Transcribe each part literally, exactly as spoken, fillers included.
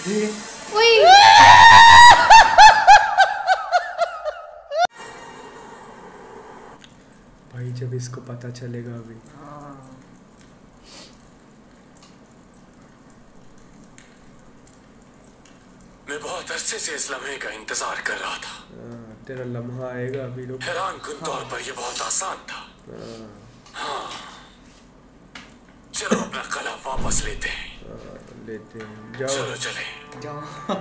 भाई जब इसको पता चलेगा अभी। मैं बहुत अरसे से इस लम्हे का इंतजार कर रहा था। तेरा लम्हा आएगा अभी। लोग हैरान कुन तौर पर यह बहुत आसान था। हाँ चलो अपना कला वापस लेते हैं। लेते हैं जाओ। चलो चले जाओ।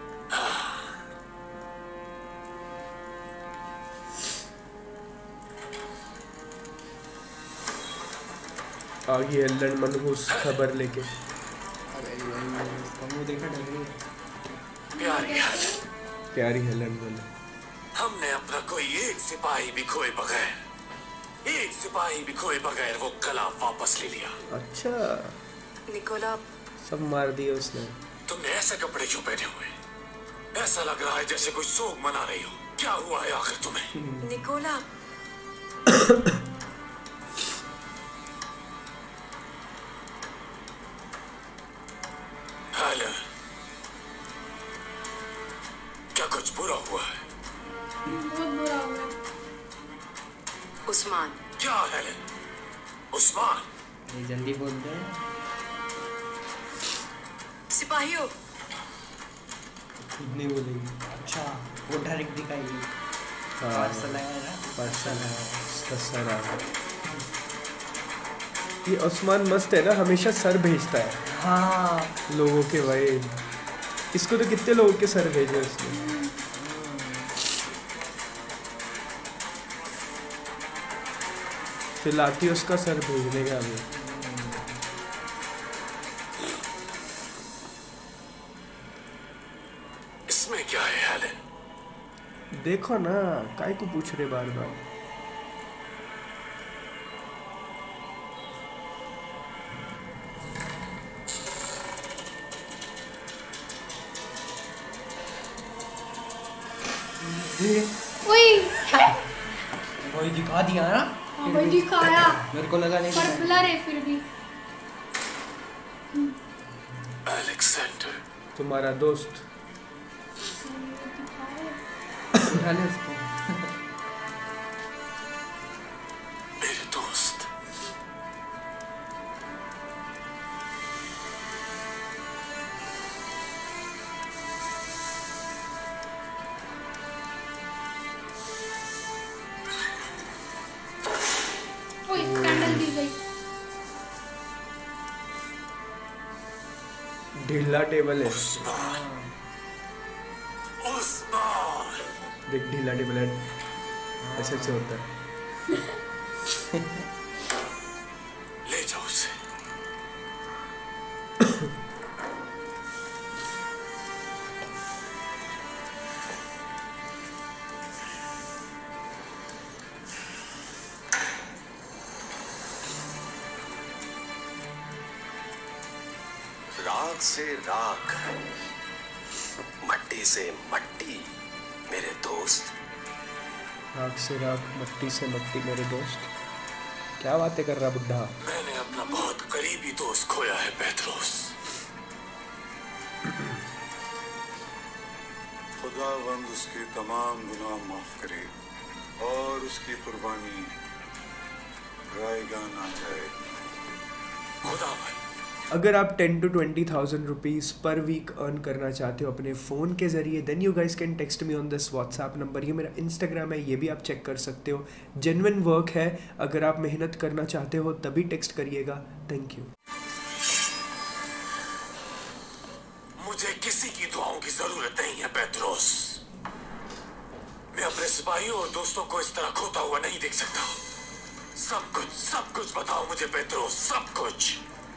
आ गई हेलन मनहूस खबर लेके। अरे इसका मुंह देखा डर गई। प्यारी हेलन, प्यारी हेलन बोले हमने अपना कोई एक सिपाही भी खोए बगैर, एक सिपाही भी खोए बगैर वो कला वापस ले लिया। अच्छा निकोला, सब मार दिए उसने। तुमने ऐसे कपड़े क्यों पहने हुए? ऐसा लग रहा है जैसे कोई सोग मना रही हो। क्या हुआ है आखिर तुम्हें? निकोला हेलन, क्या कुछ बुरा हुआ है? बहुत बुरा हुआ। उस्मान। क्या हेलन? उस्मान? ये जल्दी बोलते हैं। सिपाहियों। खुद नहीं बोलेगी। अच्छा वो डायरेक्ट दिखाएगी। पार्सल आया ना। पार्सल है इसका सर आया। ये उस्मान मस्त है ना, हमेशा सर भेजता है। हाँ लोगों के भाई। इसको तो कितने लोगों के सर भेजे उसने। फिर आती उसका सर भेजने का भी। इसमें क्या है हेलन? देखो ना काय को पूछ रहे बार बार। वही दिखा दिया ना। हाँ वही दिखाया। मेरे को लगा नहीं पर ब्लर है फिर भी। अलेक्जेंडर तुम्हारा दोस्त। उठा ले उसको। मेरे दोस्त। ओए कैंडल दी गई। ढीला टेबल है। उस्मान, उस्मान। देख ढीला टेबल है, ऐसे ऐसे होता है। ले जाओ उसे। राख से राख, मट्टी से मट्टी मेरे दोस्त। राख से राख, मट्टी से मट्टी मेरे दोस्त। क्या बातें कर रहा बुड्ढा। मैंने अपना बहुत करीबी दोस्त खोया है पेत्रोस। खुदावंद उसके तमाम गुनाह माफ करे और उसकी कुर्बानी रायगा ना जाए। खुदावंद। अगर आप ten to twenty thousand rupees per week earn करना चाहते हो अपने फ़ोन के ज़रिए, then you guys can text me on this WhatsApp number. ये मेरा इंस्टाग्राम है, ये भी आप चेक कर सकते हो। जेन्युइन वर्क है, अगर आप मेहनत करना चाहते हो तभी टेक्स्ट करिएगा। Thank you. मुझे किसी की दुआओं की जरूरत नहीं है पेत्रोस। मैं अपने सिपाहियों और दोस्तों को इस तरह खोता हुआ नहीं देख सकता। सब कुछ सब कुछ बताओ मुझे पेत्रोस, सब कुछ।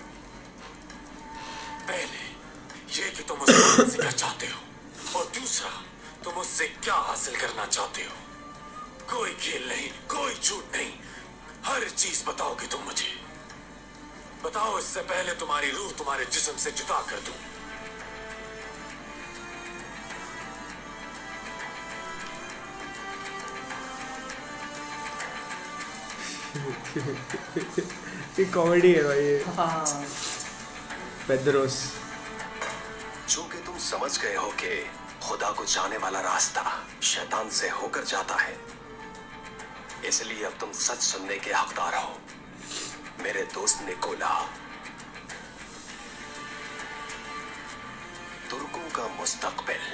पहले ये कि तुम उस्मान से क्या चाहते हो, और दूसरा तुम उससे क्या हासिल करना चाहते हो। कोई खेल नहीं, कोई झूठ नहीं, हर चीज बताओगे तुम मुझे। बताओ इससे पहले तुम्हारी रूह तुम्हारे जिस्म से जुदा कर दूं। ये कॉमेडी है भाई ये। हाँ पेद्रोस। चूंकि तुम समझ गए हो कि खुदा को जाने वाला रास्ता शैतान से होकर जाता है, इसलिए अब तुम सच सुनने के हकदार हो। मेरे दोस्त निकोला, तुर्कों का मुस्तकबिल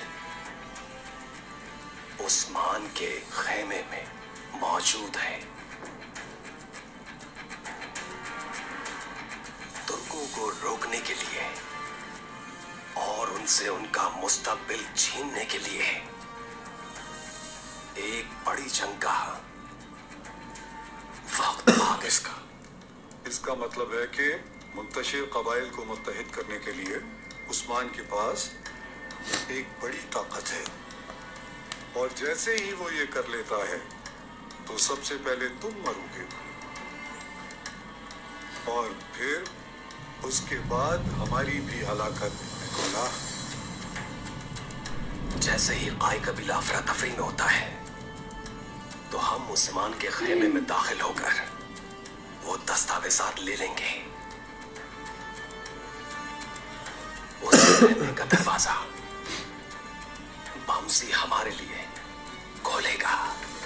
उस्मान के खेमे में मौजूद है। तुर्कों को रोकने के लिए और उनसे उनका मुस्तकबिल छीनने के लिए एक बड़ी जंग का वक्त आ गया। इसका इसका मतलब है कि मुंतशिर कबाइल को मुत्तहिद करने के लिए उस्मान के पास एक बड़ी ताकत है, और जैसे ही वो ये कर लेता है तो सबसे पहले तुम मरोगे और फिर उसके बाद हमारी भी हलाकत। निकोला, जैसे ही आई कबीला अफरा तफरी में होता है तो हम उस्मान के खेमे में दाखिल होकर वो दस्तावेजात ले लेंगे। उस रहने का दरवाजा बमसी हमारे लिए खोलेगा।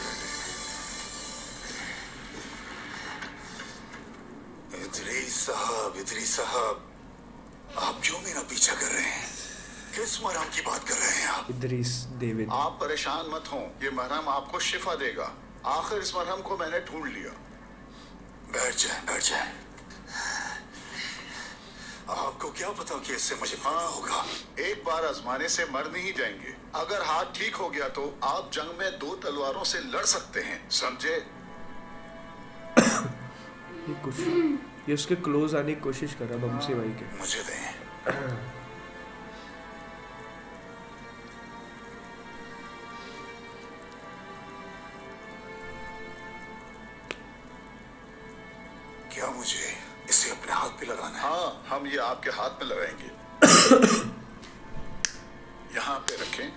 इदरीस साहब, इदरीस साहब, आप क्यों मेरा पीछा कर रहे हैं? किस मरहम की बात कर रहे हैं आप? इदरीस डेविड। आप परेशान मत हों, ये मरहम आपको शिफा देगा। आखिर इस मरहम को मैंने ढूंढ लिया। बैठ जाए, बैठ जाए। आपको क्या पता कि इससे मुझे फायदा होगा? एक बार आजमाने से मर नहीं जाएंगे। अगर हाथ ठीक हो गया तो आप जंग में दो तलवारों से लड़ सकते हैं, समझे? ये कुछ ये उसके क्लोज आने की कोशिश कर रहा बमसी भाई के। मुझे दें। क्या मुझे इसे अपने हाथ पे लगाना है? हाँ, हम ये आपके हाथ में लगाएंगे। यहाँ पे रखें।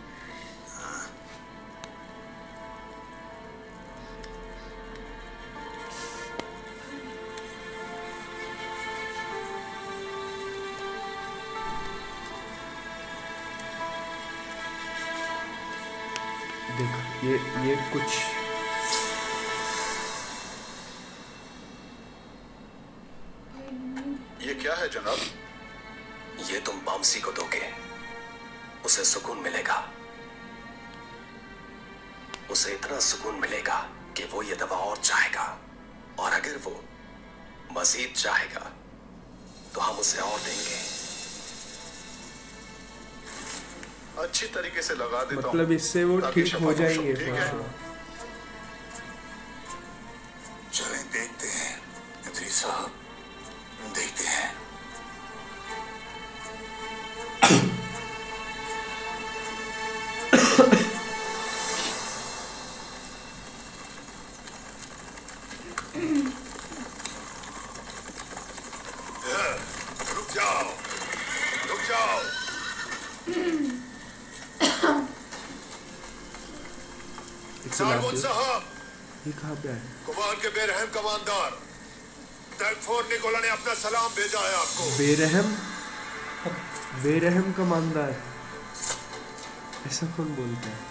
देख ये ये कुछ ये क्या है जनाब? ये तुम बमसी को दोगे, उसे सुकून मिलेगा। उसे इतना सुकून मिलेगा कि वो ये दवा और चाहेगा, और अगर वो मजीद चाहेगा तो हम उसे और देंगे। अच्छी तरीके से लगा देता हूं, मतलब इससे वो ताकि ठीक शफा हो को जाएंगे। ठीक है? चलें देखते हैं इदरीस साहब, देखते हैं। रुक जाओ, रुक जाओ। सारगोन साहब, ये कहाँ पे है? कुबान के बेरहम कमांडर तैगफोर निकोला ने अपना सलाम भेजा है आपको। बेरहम बेरहम कमांडर, ऐसा कौन बोलता है?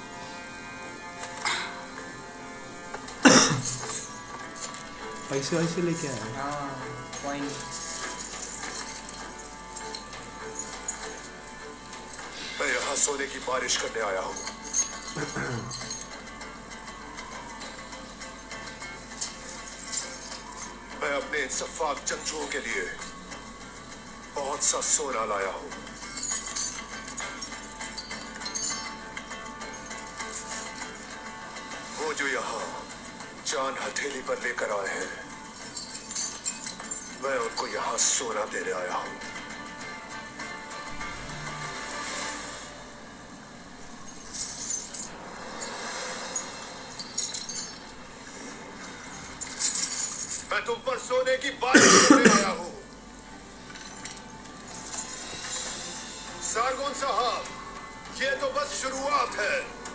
पैसे वैसे लेके आया। हाँ पॉइंट। मैं यहाँ सोने की बारिश करने आया हूँ। मैं अपने इन सफाक जंगजुओं के लिए बहुत सा सोना लाया हूँ। वो जो यहाँ जान हथेली पर लेकर आए हैं, मैं उनको यहाँ सोना देने आया हूँ। मैं तुम पर सोने की बारिश करने आया हूँ। सारगोन साहब, ये तो बस शुरुआत है।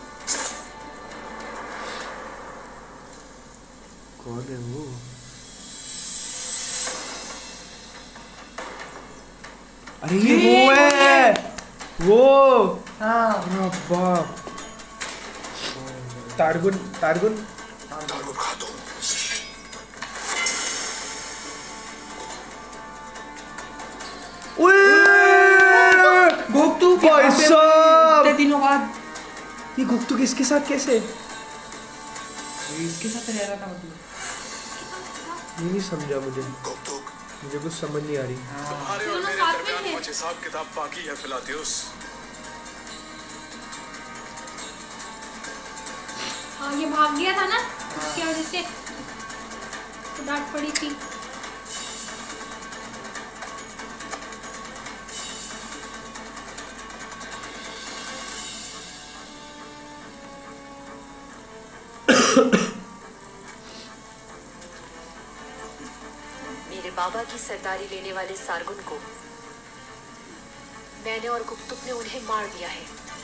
कौन है वो? अरे ये वो है। वो हाँ अरे बाप, तारगुन तारगुन तारगुन खातून। गोक्तू भाई साहब, इतने दिनों बाद ये गुप्तू किसके साथ कैसे? इसके साथ रह रहा था मतलब। ये नहीं समझा मुझे, गोप्तुक, मुझे कुछ समझ नहीं आ रही। तुम्हारे और दोनों मेरे साथ में दरमियान थे। कुछ हिसाब किताब बाकी है फिलातियुस। हाँ ये भाग गया था ना, उसकी वजह से तो डांट पड़ी थी। मेरे बाबा की सरदारी लेने वाले सारगुन को मैंने और गुप्तुक ने उन्हें मार दिया है।